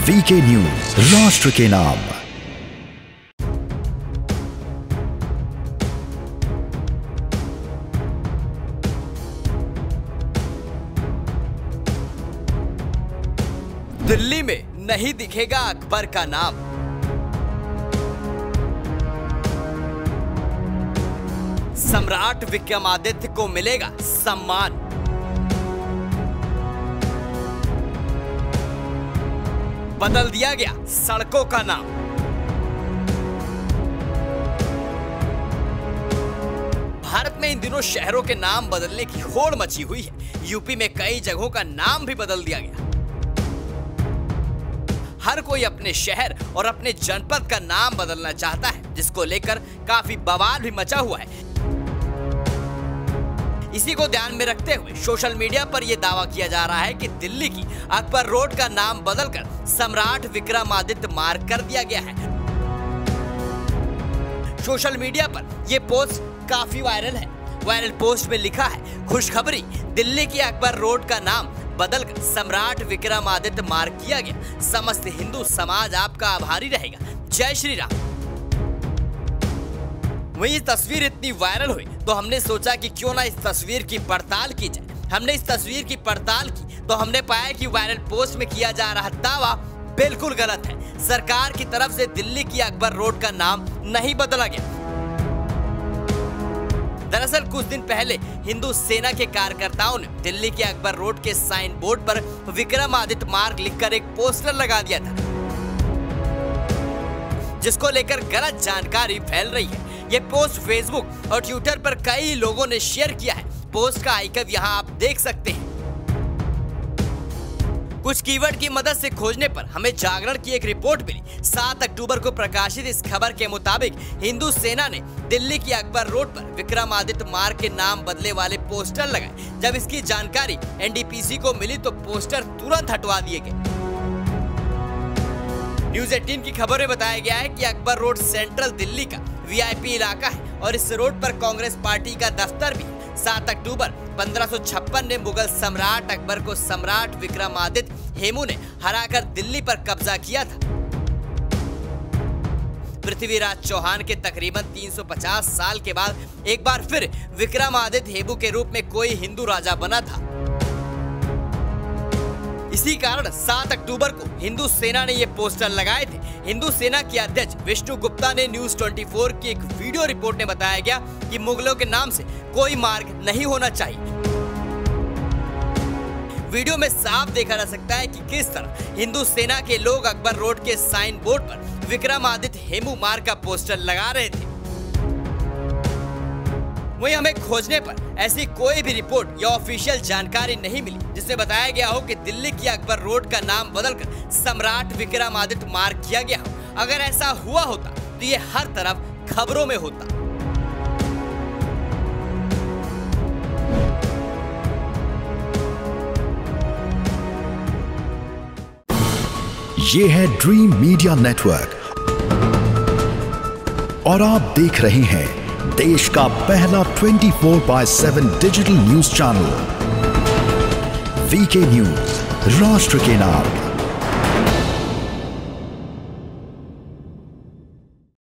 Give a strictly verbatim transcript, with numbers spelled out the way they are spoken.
VK news, राष्ट्र के नाम। दिल्ली में नहीं दिखेगा अकबर का नाम। सम्राट विक्रमादित्य को मिलेगा सम्मान। बदल दिया गया सड़कों का नाम। भारत में इन दिनों शहरों के नाम बदलने की होड़ मची हुई है। यूपी में कई जगहों का नाम भी बदल दिया गया। हर कोई अपने शहर और अपने जनपद का नाम बदलना चाहता है, जिसको लेकर काफी बवाल भी मचा हुआ है। इसी को ध्यान में रखते हुए सोशल मीडिया पर यह दावा किया जा रहा है कि दिल्ली की अकबर रोड का नाम बदलकर सम्राट विक्रमादित्य मार्ग कर दिया गया है। सोशल मीडिया पर यह पोस्ट काफी वायरल है। वायरल पोस्ट में लिखा है, खुशखबरी, दिल्ली की अकबर रोड का नाम बदलकर सम्राट विक्रमादित्य मार्ग किया गया। समस्त हिंदू समाज आपका आभारी रहेगा। जय श्री राम। वही ये तस्वीर इतनी वायरल हुई तो हमने सोचा कि क्यों ना इस तस्वीर की पड़ताल की जाए। हमने इस तस्वीर की पड़ताल की तो हमने पाया कि वायरल पोस्ट में किया जा रहा दावा बिल्कुल गलत है। सरकार की तरफ से दिल्ली की अकबर रोड का नाम नहीं बदला गया। दरअसल कुछ दिन पहले हिंदू सेना के कार्यकर्ताओं ने दिल्ली के अकबर रोड के साइन बोर्ड पर विक्रमादित्य मार्ग लिखकर एक पोस्टर लगा दिया था, जिसको लेकर गलत जानकारी फैल रही है। ये पोस्ट फेसबुक और ट्विटर पर कई लोगों ने शेयर किया है। पोस्ट का आइकन यहाँ आप देख सकते हैं। कुछ कीवर्ड की मदद से खोजने पर हमें जागरण की एक रिपोर्ट मिली। सात अक्टूबर को प्रकाशित इस खबर के मुताबिक हिंदू सेना ने दिल्ली की अकबर रोड पर विक्रमादित्य मार्ग के नाम बदले वाले पोस्टर लगाए। जब इसकी जानकारी एनडीपीसी को मिली तो पोस्टर तुरंत हटवा दिए गए। न्यूज अठारह की खबर में बताया गया है कि अकबर रोड सेंट्रल दिल्ली का वीआईपी इलाका है और इस रोड पर कांग्रेस पार्टी का दफ्तर भी है। सात अक्टूबर पंद्रह सौ छप्पन ने मुगल सम्राट अकबर को सम्राट विक्रमादित्य हेमू ने हराकर दिल्ली पर कब्जा किया था। पृथ्वीराज चौहान के तकरीबन तीन सौ पचास साल के बाद एक बार फिर विक्रमादित्य हेमू के रूप में कोई हिंदू राजा बना था। इसी कारण सात अक्टूबर को हिंदू सेना ने ये पोस्टर लगाए थे। हिंदू सेना के अध्यक्ष विष्णु गुप्ता ने न्यूज चौबीस की एक वीडियो रिपोर्ट में बताया गया कि मुगलों के नाम से कोई मार्ग नहीं होना चाहिए। वीडियो में साफ देखा जा सकता है कि किस तरह हिंदू सेना के लोग अकबर रोड के साइन बोर्ड पर विक्रमादित्य हेमू मार्ग का पोस्टर लगा रहे थे। वहीं हमें खोजने पर ऐसी कोई भी रिपोर्ट या ऑफिशियल जानकारी नहीं मिली जिसमें बताया गया हो कि दिल्ली की अकबर रोड का नाम बदलकर सम्राट विक्रमादित्य मार्ग किया गया हो। अगर ऐसा हुआ होता तो ये हर तरफ खबरों में होता। ये है ड्रीम मीडिया नेटवर्क और आप देख रहे हैं देश का पहला चौबीस बाय सात digital news channel V K news, राष्ट्र के नाम।